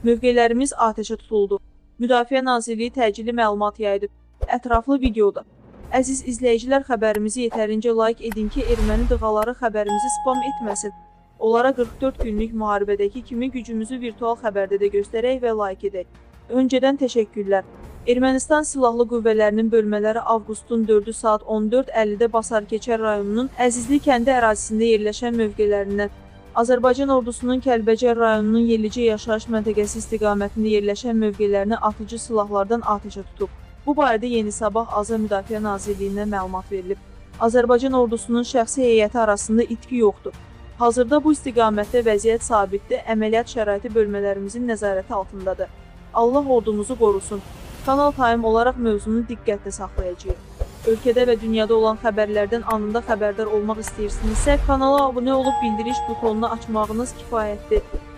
Mövqelərimiz atəşə tutuldu. Müdafiə Nazirliyi təcili məlumat yaydı. Ətraflı videoda. Əziz izləyicilər, xəbərimizi yetərincə like edin ki, erməni dığaları xəbərimizi spam etməsin. Onlara 44 günlük müharibədəki kimi gücümüzü virtual xəbərdə də göstərək və like edək. Öncədən təşəkkürlər. Ermənistan Silahlı Qüvvələrinin bölmələri avqustun 4-ü saat 14:50-də Basarkeçər rayonunun Əzizli kəndi ərazisində yerləşən mövqelərindən, Azərbaycan ordusunun Kəlbəcər rayonunun Yerlicə yaşayış məntəqəsi istiqamətində yerləşən mövqelərini atıcı silahlardan atəşə tutub. Bu barədə Yeni Sabah Azər Müdafiə Nazirliyindən məlumat verilib. Azərbaycan ordusunun şəxsi heyəti arasında itki yoxdur. Hazırda bu istiqamətdə vəziyyət sabitdir, əməliyyat şəraiti bölmələrimizin nəzarəti altındadır. Allah ordumuzu qorusun. Kanal Time olaraq mövzunu diqqətlə saxlayacağıq. Ölkədə və dünyada olan xəbərlərdən anında xəbərdar olmaq istəyirsinizsə, kanala abunə olub bildiriş butonunu açmağınız kifayətdir.